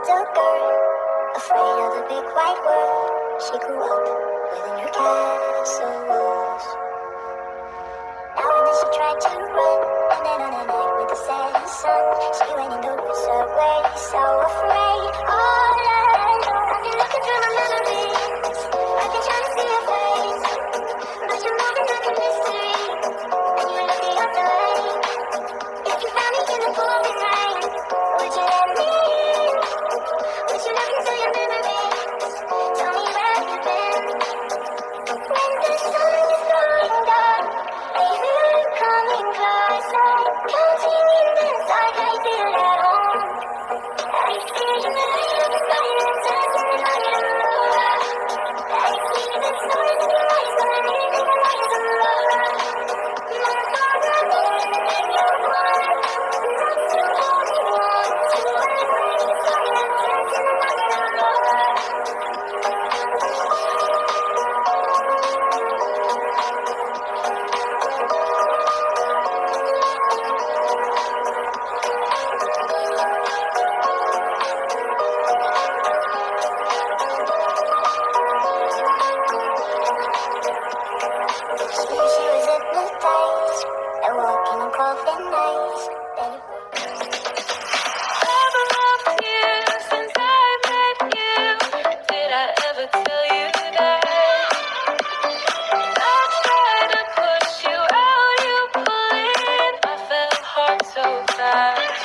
little girl, afraid of the big white world. She grew up within her castle walls. Now and then she tried to run, and then on a night with the setting sun, she went in the woods away, so afraid. All alone, I've been looking through my memories. I've been trying to see your face, but you're moving like a mystery, and you look the other way. If you found me in the pouring rain, would you let me in? Would you look into your memories? Tell me where you've been. When the sun is going down, I hear you coming closer. Counting in the dark, I feel at home. I see you in the silence, dancing in my aurora. I see the stars in your eyes, burning in the light of aurora. My father, and you're one. Not to hold me on, to every silence, dancing in my aurora. She was hypnotized and walking on cold nights. Never loved you since I met you. Did I ever tell you that? I tried to push you out, you pull in. I fell hard so fast.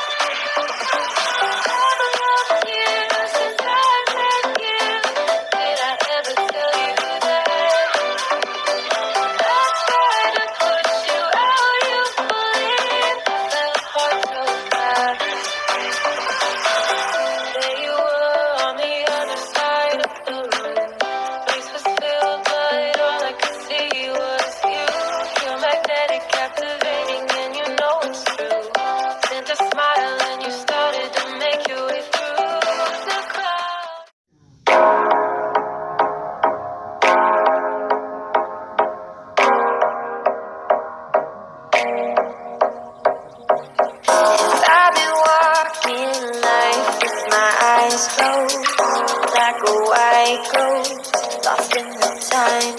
Never loved you since I met you. Did I ever tell you that? I tried to push you out, you pull in. I fell hard so fast. There you were on the other side of the room. Place was filled, but all I could see was you. You're magnetic, captivating, and you know it's true. Sent a smile and you started to make your way through the crowd. I've been walking life with my eyes closed, like a white ghost, lost in the time.